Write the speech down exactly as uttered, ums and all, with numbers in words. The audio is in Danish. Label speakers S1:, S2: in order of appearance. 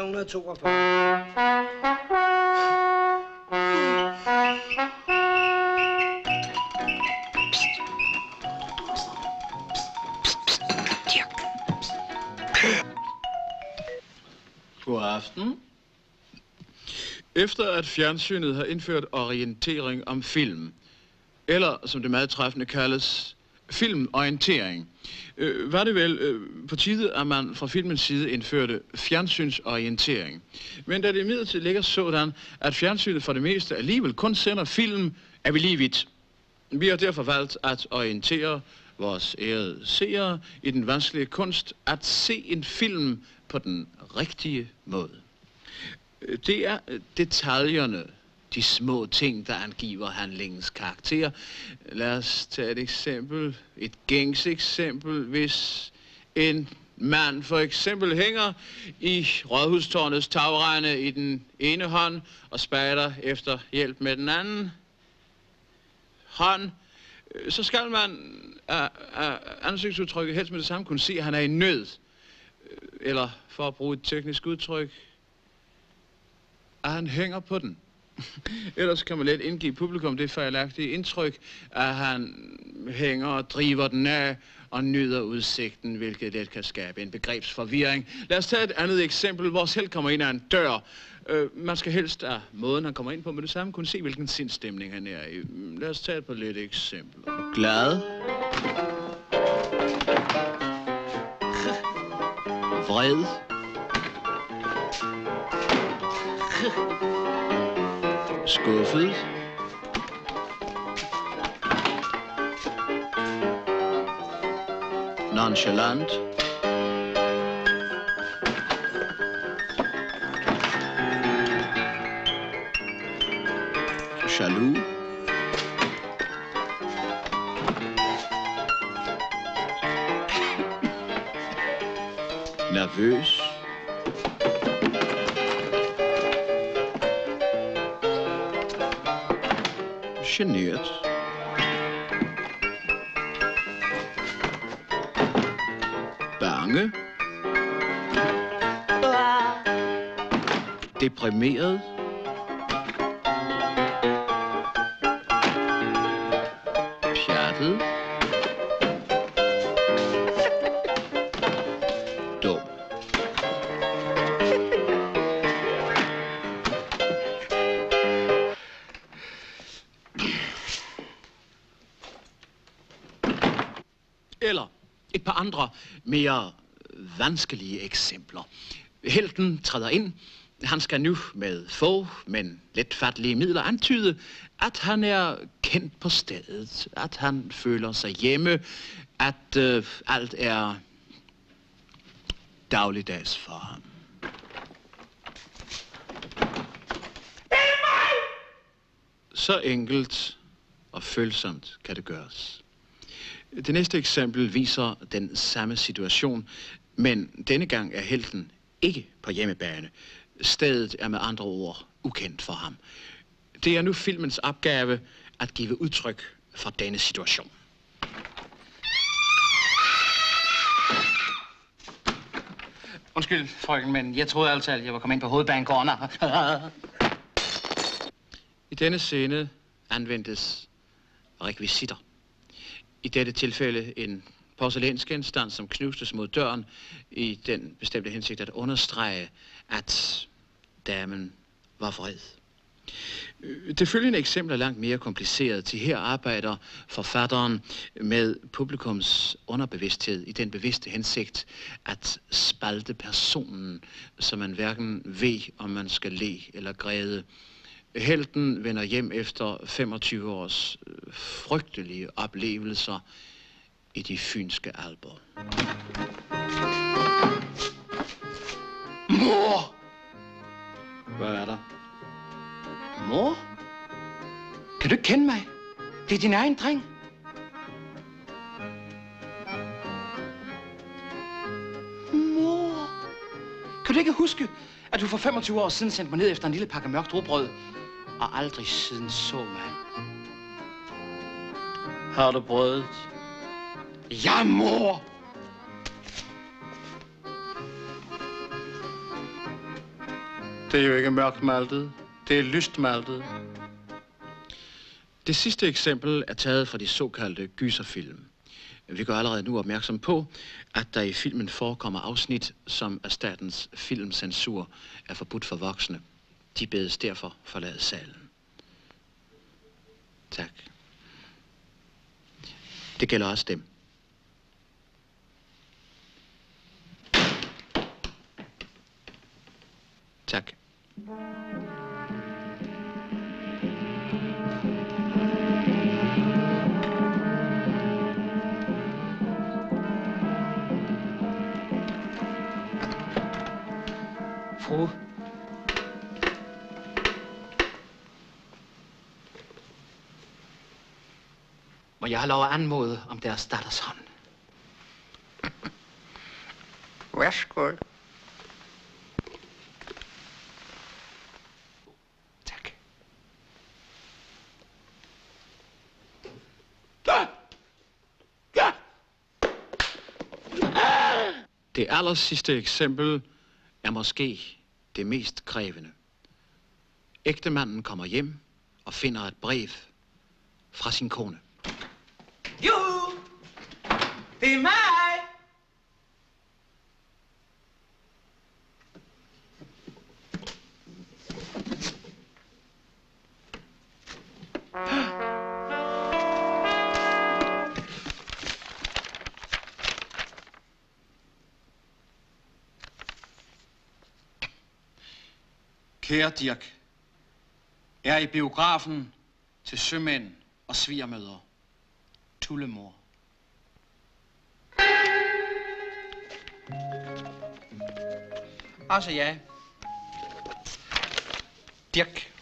S1: hundrede og toogfyrre.
S2: God aften. Efter at fjernsynet har indført orientering om film, eller som det meget træffende kaldes, filmorientering, øh, var det vel øh, på tide, at man fra filmens side indførte fjernsynsorientering. Men da det imidlertid ligger sådan, at fjernsynet for det meste alligevel kun sender film, er vi lige vidt. Vi har derfor valgt at orientere vores ærede seere i den vanskelige kunst at se en film på den rigtige måde. Det er detaljerne, de små ting, der angiver handlingens karakter. Lad os tage et eksempel, et gængs eksempel, hvis en mand for eksempel hænger i rådhustårnets tagrende i den ene hånd og spejder efter hjælp med den anden hånd, så skal man af, af ansigtsudtrykket helst med det samme kunne se, at han er i nød. Eller for at bruge et teknisk udtryk, at han hænger på den. Ellers kan man let indgive publikum det fejlagtige indtryk, at han hænger og driver den af og nyder udsigten, hvilket let kan skabe en begrebsforvirring. Lad os tage et andet eksempel. Vores held kommer ind ad en dør. Øh, man skal helst af måden, han kommer ind på med det samme, kunne se, hvilken sindstemning han er i. Lad os tage et par lidt eksempler. Glad. Vred. Skuffet. Nonchalant. Jaloux. Nervøs. Genert. Bange. Deprimeret. Pjattet. Dum. Eller et par andre, mere vanskelige eksempler. Helten træder ind. Han skal nu med få, men letfattelige midler antyde, at han er kendt på stedet, at han føler sig hjemme, at øh, alt er dagligdags for ham. Så enkelt og følsomt kan det gøres. Det næste eksempel viser den samme situation, men denne gang er helten ikke på hjemmebane. Stedet er med andre ord ukendt for ham. Det er nu filmens opgave at give udtryk for denne situation.
S3: Undskyld, frøken, men jeg troede altså, at jeg var kommet ind på hovedbanegården.
S2: I denne scene anvendtes rekvisitter. I dette tilfælde en porcelænsgenstand, som knustes mod døren i den bestemte hensigt at understrege, at damen var vred. Det følgende eksempel er langt mere kompliceret. Til her arbejder forfatteren med publikums underbevidsthed i den bevidste hensigt at spalte personen, så man hverken ved, om man skal le eller græde. Helten vender hjem efter femogtyve års frygtelige oplevelser i de fynske alper.
S3: Mor!
S2: Hvad er der?
S3: Mor? Kan du ikke kende mig? Det er din egen dreng. Mor! Kan du ikke huske, at du for femogtyve år siden sendte mig ned efter en lille pakke mørkt rugbrød, og aldrig siden så mig?
S2: Har du brødet?
S3: Ja, mor! Det er jo ikke mørkt maltet. Det er lyst maltet.
S2: Det sidste eksempel er taget fra de såkaldte gyserfilm. Vi gør allerede nu opmærksom på, at der i filmen forekommer afsnit, som af statens filmcensur er forbudt for voksne. De bedes derfor forlade salen. Tak. Det gælder også dem. Tak.
S3: Fru. Må jeg have lov at anmode om deres datters hånd?
S1: Værsgo.
S3: Tak.
S2: Det aller sidste eksempel er måske det mest krævende. Ægtemanden kommer hjem og finder et brev fra sin kone.
S4: Jo, det er mig.
S3: Kære Dirk, jeg er i biografen til sømænd og svigermødre. Tullemor. Altså ja. Dirk.